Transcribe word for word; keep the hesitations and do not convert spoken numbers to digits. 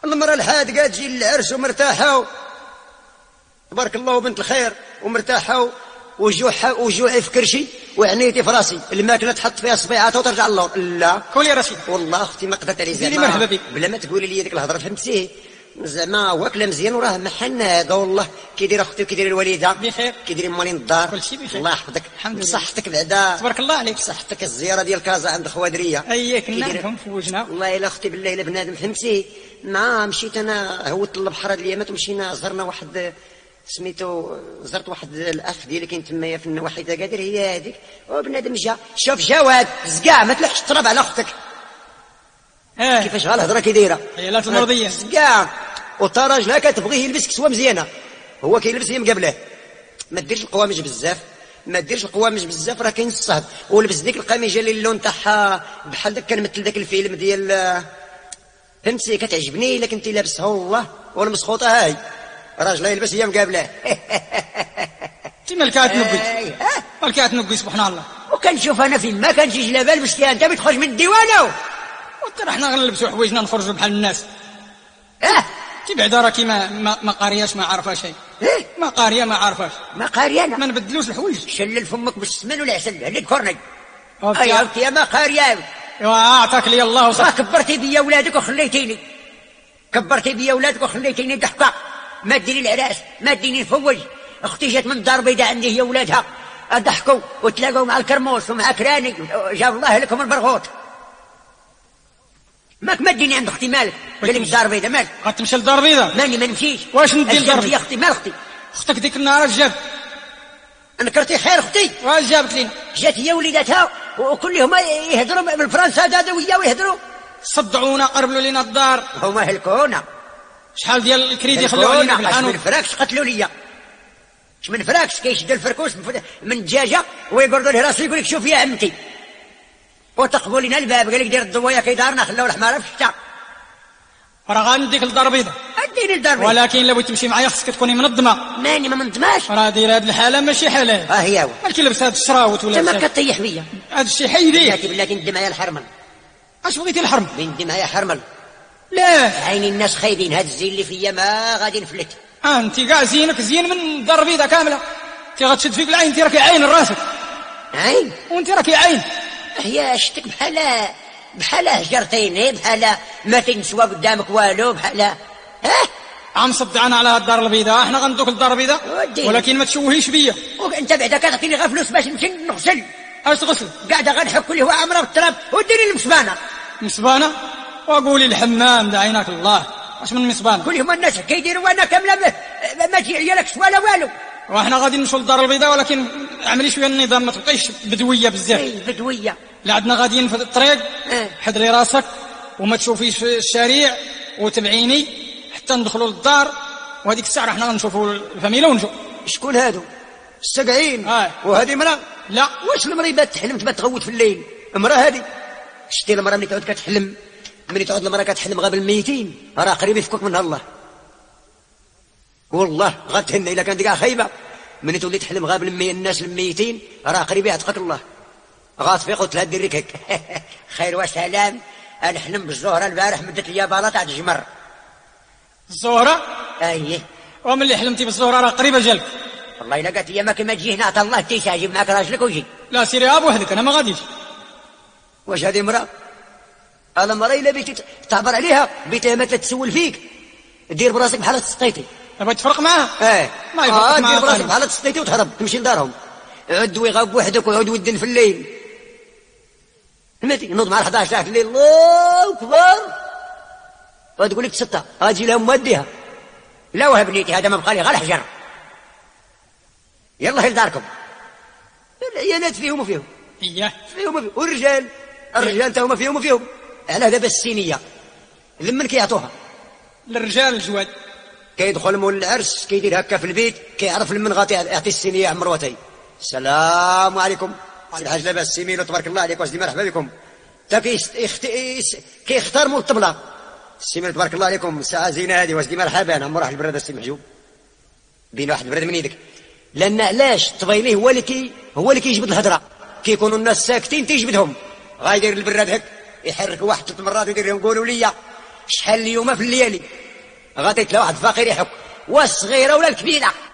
المرأة الحادقة تجي للعرس ومرتاحة تبارك الله وبنت الخير ومرتاحة وجوعها وجوعي في كرشي وعنيتي في راسي الماكله تحط فيها صبيعاتها وترجع للور. لا كولي رشيد والله اختي ما قدرت عليه زعما مرحبا بك بلا ما تقولي لي ديك الهضره فهمتيه زعما واكله مزيان وراه محن هذا والله كيدير اختي وكيدير الوالده بخير كيدير مالين الدار كلشي بخير الله يحفظك الحمد لله بصحتك بعدا تبارك الله عليك بصحتك الزياره ديال كازا عند خوادريه اييه كنا نفهم فوجنا والله الا اختي بالله الا بنادم فهمتي ما مشيت انا هوت البحر هاد الايامات ومشينا زرنا واحد سميتو زرت واحد الاخ ديالي كاين تمايا في النواحي تاع قادر هي هذيك وبنادم جا شوف جواد زكاع ما تلحقش تضرب على اختك اه كيفاش غالهضره كي دايره عيالات المرضيه زكاع وتا راجلها كتبغيه يلبس كسوه مزيانه هو كيلبس هي مقابلاه ما ديرش القوامج بزاف ما ديرش القوامج بزاف راه كاين الصهد ولبس ديك القميجه اللي اللون تاعها بحال داك كنمثل داك الفيلم ديال فهمتي كتعجبني الا كنتي لابسها والله والمسخوطه هاي راجل يلبس هي مقابله انت مالك كتنقي مالك كتنقي سبحان الله وكنشوف انا فين ما كانش جلابه لبستيها انت بتخرج من الديوانه وترى حنا غنلبسوا حوايجنا نخرجوا بحال الناس اه انت بعدا راكي ما ما, ما قارياش ما عارفه شيء إيه؟ ما قاريه ما عارفاش ما قاريه انا ما نبدلوش الحوايج شلل فمك بالسمن والعسل اللي تكرني أوكي. اي انت يا ما قاريه ايوا اعطاك لي الله وصح كبرتي بيا ولادك وخليتيني كبرتي بيا ولادك وخليتيني ضحكه ما ديري العراس ما ديني الفوج اختي جات من الدار البيضاء عندي هي ولادها ضحكوا وتلاقوا مع الكرموس ومع كراني جاب الله لكم البرغوث ماك ما ديني عند اختي مالك قال لي الدار البيضاء مالك غتمشي للدار البيضاء ماني ما نمشيش واش ندير للدار البيضاء اختي مال اختي اختك ديك النهار جاب انكرتي خير اختي واش جابت لينا جات هي وليداتها وكلهم يهضروا بالفرنسا هذا ويا ويهضروا صدعونا قربلوا لينا الدار هما هلكونا شحال ديال الكريدي خلوه لينا في الحانوت من فراكش قتلوا ليا اش من فراكش كيشد الفركوس من الدجاجه ويقردوا له راسو يقول لك شوف يا عمتي وتقبوا لنا الباب قال لك دير الضويه كي دارنا خلاو الحماره في الشتاء راه غنديك للدار البيضاء اديني الدار ولكن لو بغيتي تمشي معايا خصك تكوني منظمه ماني ما منظماش راه داير هاد الحاله ماشي حلال ها هي هو مالك لبس هاد الشراوت ولا انت ما كطيح بيا هاد الشيء حيديه بلاتي بلاتي ندم يا الحرمل اش بغيتي الحرم ندم يا حرمل لا عين الناس خايبين هاد الزين اللي فيا ما غادي نفلت انت كاع زينك زين من الدار البيضاء كامله انت غتشد فيك العين انت راكي عين راسك عين وانت راكي عين هي شتك بحال بحال هجرتيني بحال ما تنسوا قدامك والو بحال ها عم صدعنا على الدار البيضاء احنا غندوك للدار البيضاء ولكن ما تشوهيش بيا وانت بعدا كتعطيني غير فلوس باش نمشي نغسل اش تغسل قاعده غنحك لي هو عمره بالتراب وديري المسبانه مسبانه وقولي الحمام دعيناك الله اش من مسبانه كل هما الناس كيديروا وانا كامله ما, ما تجي عيالك ولا والو واحنا غادي نمشوا للدار البيضاء ولكن عملي شويه النظام ما تبقيش بدويه بزاف اي بدويه لا عندنا غاديين في الطريق اه. حضري راسك وما تشوفيش الشارع وتبعيني حتى ندخلوا للدار وهذيك الساعه حنا غنشوفوا الفاميله ونجو شكون هادو السبعين اه. وهذه مرأة لا واش المريبه تحلم تبات تغوت في الليل امراه هذه شتي المراه ملي تعود كتحلم ملي تعود المراه كتحلم غير بالميتين راه قريب يفكك منها الله والله غتهنى الا كانت كاع خايبه ملي تولي تحلم غير بالمي الناس الميتين راه قريب يعتقك الله غاتفيق وتلها دير لك هيك خير وسلام نحلم بالزهره البارح مدت لي بالا تاع الجمر الزهره اييه وملي حلمتي بالزهره راه قريبه جالك والله الا قالت لي ما كما تجي هنا عطا الله تيساجي معك راجلك وجي لا سيري اب وحدك انا ما غاديش واش هذه امراه انا مرة الا بيتي تعبر عليها بيتها ما تتسول فيك دير براسك بحال تسقيتي بغيت تفرق معاها اه ما يفرق آه معاها دير براسك بحال تسقيتي وتهرب تمشي لدارهم عد ويغاب وحدك ويعود ودن في الليل فهمتي نوض مع الحداش تاع الليل الله اكبر وتقول لك ستة اجي لهم موديها لا وها بنيتي هذا ما بقى لي غير الحجر يلا لداركم العيانات فيهم وفيهم اياه فيهم وفيهم والرجال الرجال تا هما فيهم وفيهم على دابا السينيه لمن كيعطوها للرجال الجواد كيدخل مول العرس كيدير هكا في البيت كيعرف لمن غادي يعطي السينيه عمر وتي السلام عليكم سي الحاج لاباس سيميلو تبارك الله عليك واسدي مرحبا بكم تا كيختار مول الطبله سيميلو تبارك الله عليكم الساعه زينه هذه واسدي مرحبا عمر واحد البراد السي محجوب بين واحد البراد من يدك لان علاش الطبيلي هو اللي كي هو اللي كيجبد الهضره كيكونوا الناس ساكتين تيجبدهم غايدير البراد هك يحرك واحد ثلاث مرات ويدير لهم قولوا لي شحال اليوم في الليالي غادي تلاقي واحد فقير يحك، والصغيره ولا الكبيره